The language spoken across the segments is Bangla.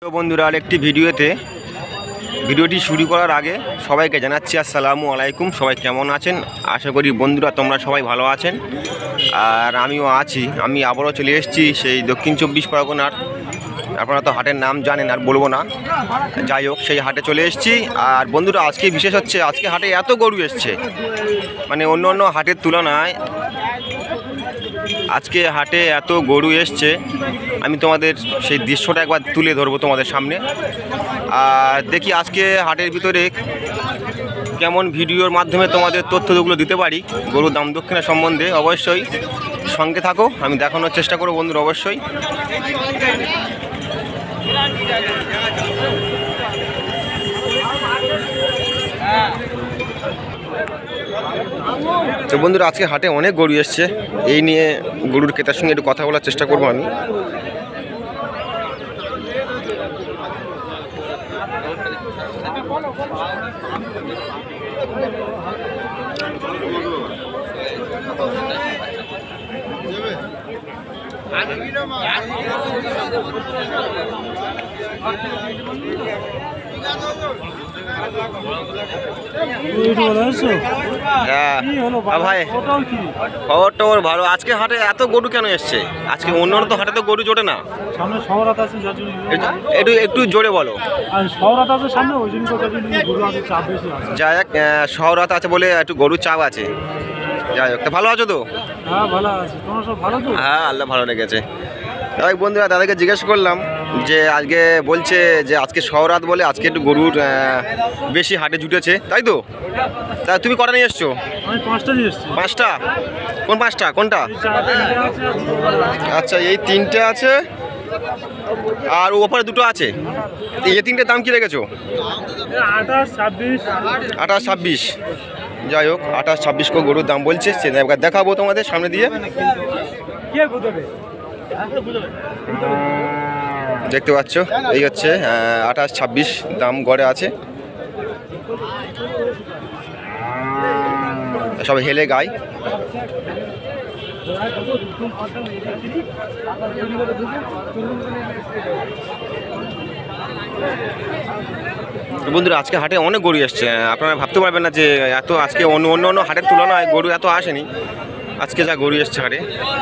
তো বন্ধুরা আরেকটি ভিডিওটি শুরু করার আগে সবাইকে জানাচ্ছি আসসালামু আলাইকুম। সবাই কেমন আছেন? আশা করি বন্ধুরা তোমরা সবাই ভালো আছেন, আর আমিও আছি। আমি আবারও চলে এসেছি সেই দক্ষিণ 24 পরগনার, আপনারা তো হাটের নাম জানেন আর বলবো না, যাই হোক সেই হাটে চলে এসেছি। আর বন্ধুরা আজকে বিশেষ হচ্ছে, আজকে হাটে এত গরু এসছে, মানে অন্য হাটের তুলনায় আজকে হাটে এত গরু এসছে। আমি তোমাদের সেই দৃশ্যটা একবার তুলে ধরবো তোমাদের সামনে। আর দেখি আজকে হাটের ভিতরে কেমন ভিডিওর মাধ্যমে তোমাদের তথ্যগুলো দিতে পারি গরুর দাম দক্ষিণা সম্বন্ধে। অবশ্যই সঙ্গে থাকো, আমি দেখানোর চেষ্টা করবো বন্ধুরা অবশ্যই। তো বন্ধুরা আজকে হাটে অনেক গরু এসছে, এই নিয়ে গরুর ক্রেতার সঙ্গে একটু কথা বলার চেষ্টা করবো আমি। ভাই খবর টবর ভালো। আজকে হাটে এত গরু কেন এসছে? আজকে অন্য তো হাটে তো গরু জোটে না। সামনে শহরাত আছে, একটু জোরে বলো। শহরাত আছে সামনে, ওই জন্য গরু আছে, চাপ বেশি আছে। যাই হোক, শহরাত আছে বলে একটু গরুর চাপ আছে। যাই হোক, তো ভালো আছো তো? হ্যাঁ ভালো আছে, তোমরা সব ভালো তো? হ্যাঁ আল্লাহ ভালো লেগেছে। তাই বন্ধুরা দাদাকে জিজ্ঞেস করলাম যে আজকে বলছে যে আজকে শহরাত বলে আজকে একটু গরুর বেশি হাটে জুটেছে, তাই তো? তা তুমি কটা নিয়ে এসছো? আমি 5টা নিয়ে এসেছি। 5টা? কোন 5টা? কোনটা? আচ্ছা এই 3টে আছে আর ওপরে 2টো আছে। এই 3টের দাম কি রেখেছো? 28-26। যাই হোক 28-26 করে গরুর দাম বলছে, সেটা একবার দেখাবো তোমাদের সামনে দিয়ে। দেখতে পাচ্ছ এই হচ্ছে 28-26 দাম গড়ে আছে। সব হেলে গাই। বন্ধুরা আজকে হাটে অনেক গরু এসছে, আপনারা ভাবতে পারবেন না যে এত আজকে অন্য হাটের তুলনায় গরু এত আসেনি। আজকে যা গরু এসছে হাটে,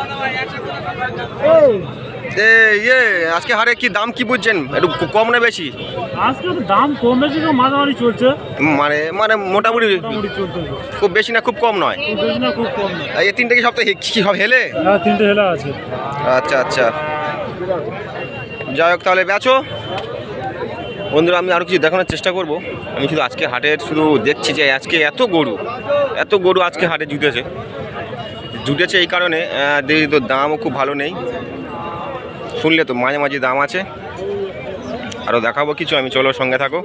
আজকে হাটে কি দাম কি বুঝছেন? একটু কম না বেশি? আজকে দাম কম বেশি মাঝামাঝি চলছে, মানে মোটামুটি খুব বেশি না খুব কম নয়। এই 3টে কি সপ্তাহে কি হবে হেলে? হ্যাঁ 3টে হেলা আছে। আচ্ছা আচ্ছা, যাই হোক তাহলে বেচো। বন্ধুরা আমি আরও কিছু দেখানোর চেষ্টা করব। আমি শুধু আজকে হাটের শুধু দেখছি যে আজকে এত গরু আজকে হাটে জুটেছে এই কারণে দেখি তো দামও খুব ভালো নেই, শুনলে তো মাঝে দাম আছে। আরও দেখাবো কিছু, আমি চলো সঙ্গে থাকো।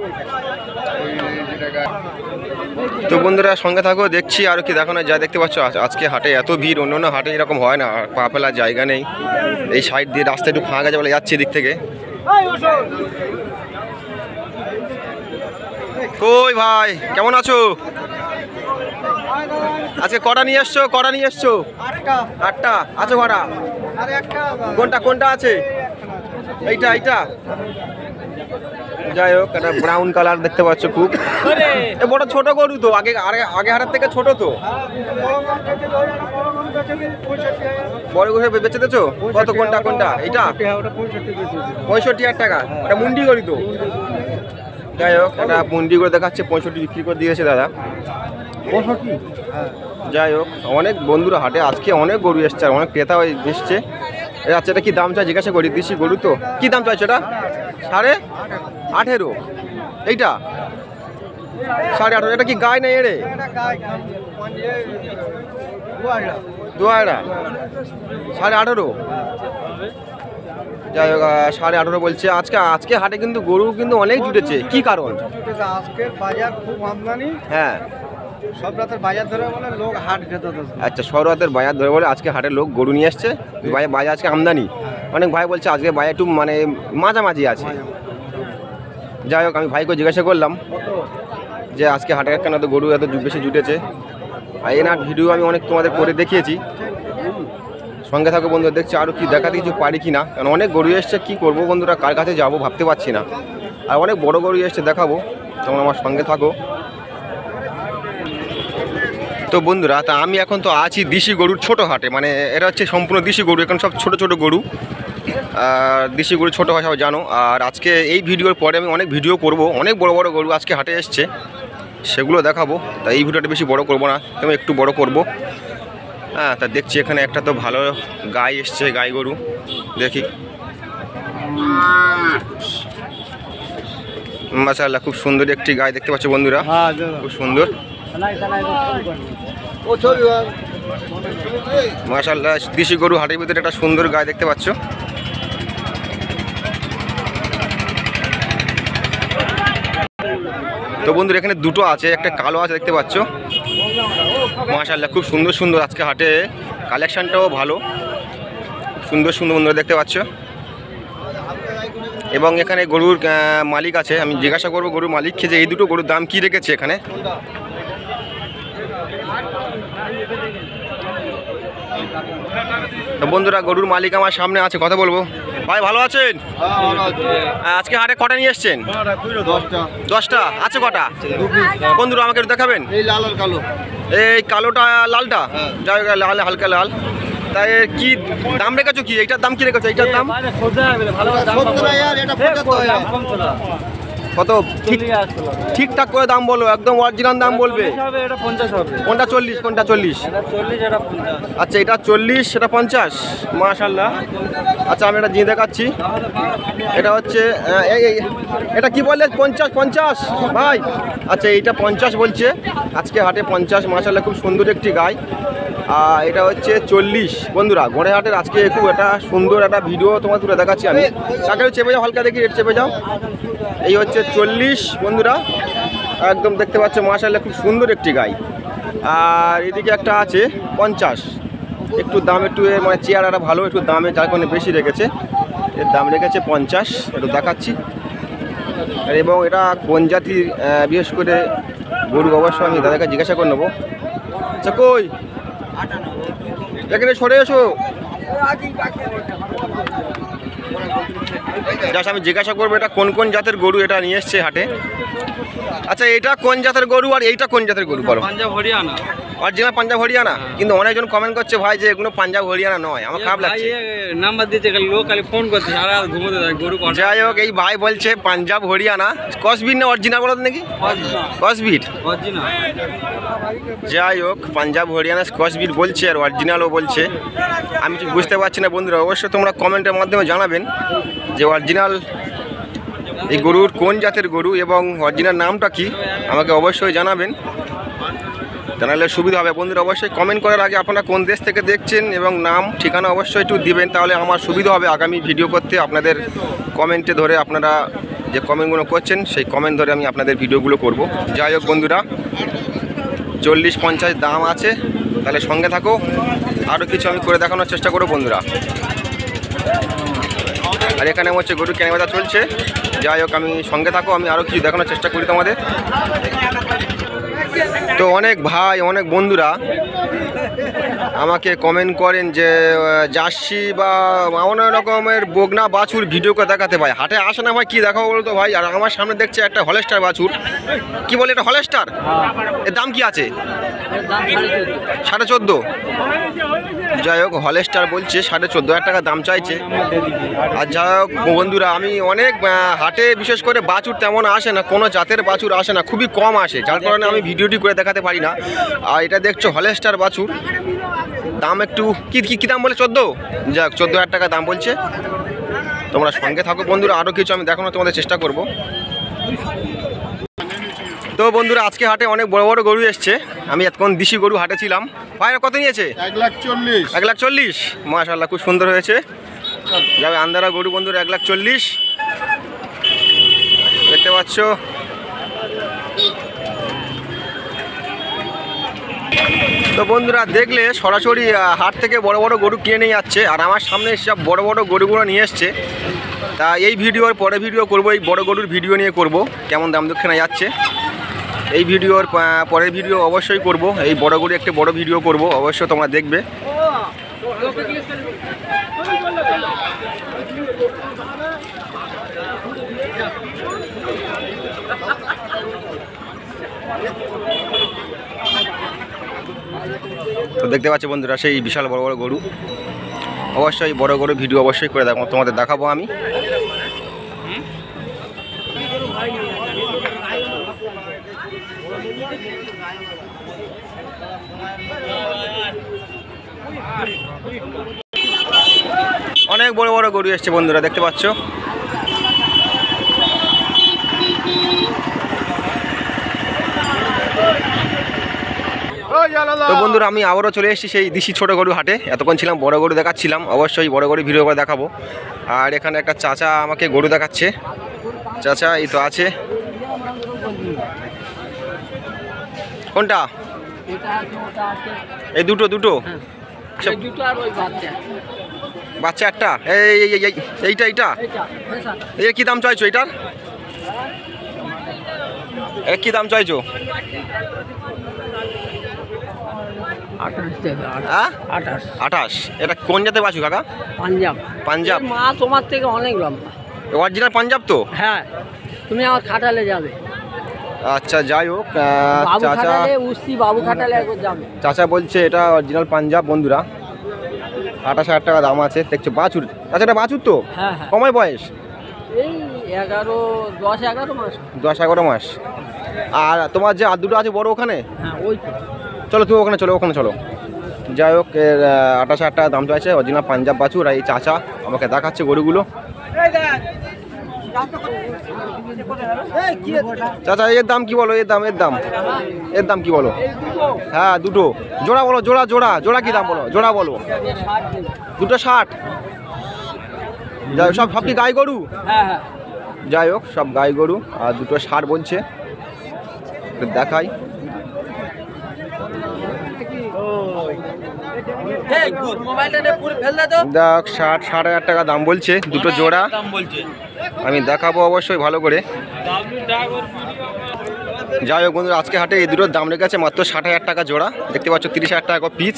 তো বন্ধুরা সঙ্গে থাকো, দেখছি আরও কি দেখানো যায়। দেখতে পাচ্ছ আজকে হাটে এত ভিড়, অন্য হাটে এরকম হয় না, পা ফেলার জায়গা নেই। এই সাইড দিয়ে রাস্তা একটু ফাঁকা গেছে বলে যাচ্ছে এদিক থেকে। কই ভাই কেমন আছো? আজকে কটা নিয়ে এসছো? 8টা আছে। কোনটা আছে? এইটা। যাই হোক একটা ব্রাউন কালার দেখতে পাচ্ছ, খুব বড় ছোট গরু তো, আগে হাটের থেকে ছোট তো। বড় গরু বেচে দিয়েছো কত? কোনটা? এইটা 65,000 টাকা। এটা মুন্ডি গরু তো। যাই হোক একটা মুন্ডি করে দেখাচ্ছে, 65 বিক্রি করে দিয়েছে দাদা। 65? যাই হোক অনেক বন্ধুরা হাটে আজকে অনেক গরু এসছে, আর অনেক ক্রেতা এসছে। আচ্ছা এটা কি দাম চাই জিজ্ঞাসা করি, দিচ্ছি গরু তো। কি দাম চাইছো এটা? 18.5? এইটা 18.5? এটা কি গায়ে নেই এড়ে? 2.5? 18.5? যাই হোক 18.5 বলছে। আজকে হাটে কিন্তু গরু কিন্তু অনেক জুটেছে, কি কারণ? আজকের বাজার খুব আমদানি। হ্যাঁ সব রাতের বাজার ধরে বলে লোক হাট যেতে। আচ্ছা সব রাতের বাজার ধরে বলে আজকে হাটের লোক গরু নিয়ে এসছে, বাজার আজকে আমদানি। অনেক ভাই বলছে আজকে বাজার একটু মানে মাঝামাঝি আছে। যাই হোক আমি ভাইকে জিজ্ঞাসা করলাম যে আজকে হাটে কেন এত গরু এত বেশি জুটেছে। আর এনার ভিডিও আমি অনেক তোমাদের করে দেখিয়েছি, সঙ্গে থাকো বন্ধুরা, দেখছি আরও কি দেখাতে কিছু পারি কি না, কারণ অনেক গরু এসছে, কী করবো বন্ধুরা, কার কাছে যাবো ভাবতে পারছি না। আর অনেক বড় গরু এসছে, দেখাবো, তোমরা আমার সঙ্গে থাকো। তো বন্ধুরা, তা আমি এখন তো আছি দেশি গরুর ছোট হাটে, মানে এটা হচ্ছে সম্পূর্ণ দেশি গরু, এখন সব ছোট ছোট গরু। আর দেশি গরু ছোটো হয় সবাই জানো। আর আজকে এই ভিডিওর পরে আমি অনেক ভিডিও করব, অনেক বড় বড় গরু আজকে হাটে এসছে, সেগুলো দেখাবো। তাই এই ভিডিওটা বেশি বড় করব না, তবে একটু বড় করব। হ্যাঁ, তা দেখছি এখানে একটা তো ভালো গাই এসছে, গাই গরু দেখি। মাশাআল্লাহ, খুব সুন্দর একটি গাই দেখতে পাচ্ছ বন্ধুরা, খুব সুন্দর মাশাআল্লাহ। দেশি গরু হাটের ভিতরে একটা সুন্দর গাই দেখতে পাচ্ছ। তো বন্ধুরা, এখানে দুটো আছে, একটা কালো আছে দেখতে পাচ্ছ। মাশাআল্লাহ, খুব সুন্দর সুন্দর আজকে হাটে কালেকশনটাও ভালো, সুন্দর সুন্দর বন্ধুরা দেখতে পাচ্ছ। এবং এখানে গরুর মালিক আছে, আমি জিজ্ঞাসা করবো গরুর মালিককে যে এই দুটো গরুর দাম কি রেখেছে এখানে। তো বন্ধুরা, গরুর মালিক আমার সামনে আছে, কথা বলবো। ভাই ভালো আছেন? আজকে হাটে কটা নিয়ে এসছেন? 10টা আছে। কটা বন্ধুরা আমাকে একটু দেখাবেন? এই লাল আর কালো। এই কালোটা লালটা, যাই হোক লাল, হালকা লাল। তাই কি দাম রেখেছো? কি এইটার দাম কি রেখেছো? এইটার দাম কত? ঠিকঠাক করে দাম বলো, একদম অরিজিনাল দাম বলবে। কোনটা 40, কোনটা 40? আচ্ছা, এটা 40, সেটা 50। মাশাআল্লাহ। আচ্ছা, আমি এটা দিয়ে দেখাচ্ছি। এটা হচ্ছে এটা কি বললে? 50 ভাই? আচ্ছা, এইটা 50 বলছে আজকে হাটে, 50। মাশাআল্লাহ, খুব সুন্দর একটি গাই। আর এটা হচ্ছে 40 বন্ধুরা। গড়ে হাটের আজকে খুব একটা সুন্দর একটা ভিডিও তোমার তুলে দেখাচ্ছি আমি। তাকে চেপে যাও, হালকা দেখি, রেট চেপে যাও। এই হচ্ছে 40 বন্ধুরা, একদম দেখতে পাচ্ছ। মাশাআল্লাহ, খুব সুন্দর একটি গাই। আর এদিকে একটা আছে 50, একটু দাম একটু মানে চেয়ারটা ভালো, একটু দামে যার কারণে বেশি রেখেছে, এর দাম রেখেছে 50। একটু দেখাচ্ছি। এবং এটা কোন জাতির বিশেষ করে গরু অবশ্য আমি দাদাকে জিজ্ঞাসা করে নেবো। আচ্ছা, কই এখানে সরে এসো, জাস্ট আমি জিজ্ঞাসা করবো এটা কোন কোন জাতের গরু এটা নিয়ে এসছে হাটে। আচ্ছা, এটা কোন জাতের গরু আর এইটা কোন জাতের গরু বলো? পাঞ্জাব হরিয়ানা। অরিজিনাল পাঞ্জাব হরিয়ানা। কিন্তু অনেকজন কমেন্ট করছে ভাই যে এগুলো পাঞ্জাব হরিয়ানা নয়, আমার খারাপ লাগছে। নাম্বার দিতে গেলে লোক খালি ফোন করছে, সারা রাত ঘুমোতে যায় গরু। যাই হোক, এই ভাই বলছে পাঞ্জাব হরিয়ানা। ক্রসবিট না অরিজিনাল বলো নাকি? ক্রসবিট। যাই হোক, পাঞ্জাব হরিয়ানা ক্রসবিট বলছে আর অরিজিনালও বলছে। আমি ঠিক বুঝতে পারছি না বন্ধুরা, অবশ্যই তোমরা কমেন্টের মাধ্যমে জানাবেন যে অরিজিনাল এই গরুর কোন জাতের গরু এবং অরিজিনাল নামটা কি, আমাকে অবশ্যই জানাবেন, জানালে সুবিধা হবে বন্ধুরা। অবশ্যই কমেন্ট করার আগে আপনারা কোন দেশ থেকে দেখছেন এবং নাম ঠিকানা অবশ্যই একটু দিবেন, তাহলে আমার সুবিধা হবে আগামী ভিডিও করতে। আপনাদের কমেন্টে ধরে আপনারা যে কমেন্টগুলো করছেন সেই কমেন্ট ধরে আমি আপনাদের ভিডিওগুলো করব। যাই হোক বন্ধুরা, 40-50 দাম আছে, তাহলে সঙ্গে থাকো, আরও কিছু আমি করে দেখানোর চেষ্টা করব বন্ধুরা। আর এখানে হচ্ছে গরু কেনাবেচা চলছে। যাই হোক, আমি সঙ্গে থাকো, আমি আরও কিছু দেখানোর চেষ্টা করি তোমাদের। তো অনেক ভাই, অনেক বন্ধুরা আমাকে কমেন্ট করেন যে জার্সি বা অনেক রকমের বগনা বাছুর ভিডিও করে দেখাতে ভাই। হাটে আসে না ভাই, কী দেখাবো বলো তো ভাই? আর আমার সামনে দেখছে একটা হলেস্টার বাছুর। কি বলে এটা? হলেস্টার। এর দাম কি আছে? 14.5। যাই হোক, হলেস্টার বলছে 14.5 টাকা দাম চাইছে। আর যাই হোক বন্ধুরা, আমি অনেক হাটে বিশেষ করে বাছুর তেমন আসে না, কোনো জাতের বাছুর আসে না, খুবই কম আসে, যার কারণে আমি ভিডিওটি করে দেখাতে পারি না। আর এটা দেখছো হলেস্টার বাছুর, দাম একটু কি দাম বলে? 14। যাক, 14,000 টাকা দাম বলছে। তোমরা সঙ্গে থাকো বন্ধুরা, আরও কিছু আমি দেখানোর তোমাদের চেষ্টা করব। তো বন্ধুরা, আজকে হাটে অনেক বড় বড় গরু এসছে। আমি এতক্ষণ দেশি গরু হাটে ছিলাম। ভাই কত নিয়েছে? 1,40,000। 1,40,000। মাশাআল্লাহ, খুব সুন্দর হয়েছে। যাবে আন্দারা গরু বন্ধুরা, 1,40,000 দেখতে পাচ্ছ। তো বন্ধুরা, দেখলে সরাসরি হাট থেকে বড় বড় গরু কিনে নিয়ে যাচ্ছে, আর আমার সামনে সব বড় বড় গরুগুলো নিয়ে এসছে। তা এই ভিডিওর পরে ভিডিও করব, এই বড় গরুর ভিডিও নিয়ে করব, কেমন দাম দক্ষিণা যাচ্ছে। এই ভিডিওর পরের ভিডিও অবশ্যই করব, এই বড় গরু একটা বড় ভিডিও করব, অবশ্যই তোমরা দেখবে। তো দেখতে পাচ্ছ বন্ধুরা সেই বিশাল বড় বড় গরু, অবশ্যই বড় গরু ভিডিও অবশ্যই করে দেখো, তোমাদের দেখাবো আমি। অনেক বড় বড় গরু এসছে বন্ধুরা, দেখতে পাচ্ছ। তো বন্ধুরা আমি আবারও চলে এসেছি সেই দিশি ছোট গরু হাটে। এতক্ষণ ছিলাম বড় গরু দেখাচ্ছিলাম, অবশ্যই বড় গরু ভিডিও করে দেখাবো। আর এখানে একটা চাচা আমাকে গরু দেখাচ্ছে। চাচা এই তো আছে, কোনটা? এই দুটো দুটো বাচ্চা একটা, এইটা এইটা এই কি দাম চাইছো? এইটার কি দাম চাইছো? 28। এটা কোন জাতের বাছুর কাকা? পাঞ্জাব। পাঞ্জাব? মা তোমার থেকে অনেক লম্বা। অরিজিনাল পাঞ্জাব তো? হ্যাঁ, তুমি আমার খাটালে যাবে। আচ্ছা যাই হোক, বাবু চাচা খাটালে উস্তি, বাবু খাটালে একবার যাবে। চাচা বলছে এটা অরিজিনাল পাঞ্জাব বন্ধুরা, 28,000 টাকা দাম আছে। দেখছো বাছুর? আচ্ছা এটা বাছুর তো? হ্যাঁ হ্যাঁ, কমায় বয়স? এই 10-11 মাস। 10-11 মাস। আর তোমার যে আর দুটো আছে বড় ওখানে? হ্যাঁ ওই তো। চলো তুমি ওখানে চলো, ওখানে চলো। যাই হোক, এর 28,000 টাকা দাম চাইছে, অরিজিনাল পাঞ্জাব বাছুর। আর এই চাচা আমাকে দেখাচ্ছে গরুগুলো। চাচা এর দাম কি বলো? এর দাম কি বলো? হ্যাঁ দুটো জোড়া বলো, জোড়া কি দাম বলো? জোড়া বলো। দুটো 60। যাই হোক সব কি গাই গরু? হ্যাঁ হ্যাঁ, যাই হোক সব গাই গরু, আর দুটো 60 বলছে। দেখাই, দেখ 60,000 টাকা দাম বলছে দুটো জোড়া। আমি দেখাবো অবশ্যই ভালো করে। যাই হোক বন্ধুরা, আজকে হাটে এই দুটোর দাম রেখেছে মাত্র 60,000 টাকা জোড়া। দেখতে পাচ্ছ 30,000 টাকা পিচ।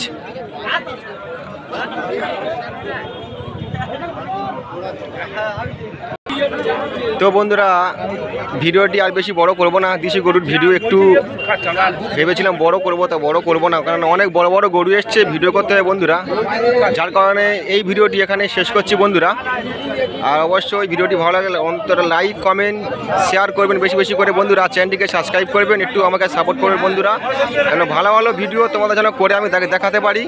তো বন্ধুরা ভিডিওটি আর বেশি বড় করব না, দেশি গরুর ভিডিও একটু ভেবেছিলাম বড় করব, তা বড় করব না, কারণ অনেক বড় বড় গরু এসছে, ভিডিও করতে হবে বন্ধুরা। যার কারণে এই ভিডিওটি এখানে শেষ করছি বন্ধুরা। আর অবশ্যই ভিডিওটি ভালো লাগলে অন্তত লাইক কমেন্ট শেয়ার করবেন বেশি বেশি করে বন্ধুরা। চ্যানেলটিকে সাবস্ক্রাইব করবেন, একটু আমাকে সাপোর্ট করবেন বন্ধুরা, কেন ভালো ভালো ভিডিও তোমাদের যেন করে আমি দেখাতে পারি।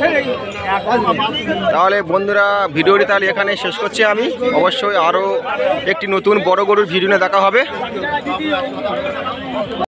তাহলে বন্ধুরা ভিডিওটি তাহলে এখানে শেষ করছি আমি। অবশ্যই আরও একটি নতুন বড় গরুর ভিডিও দেখা হবে।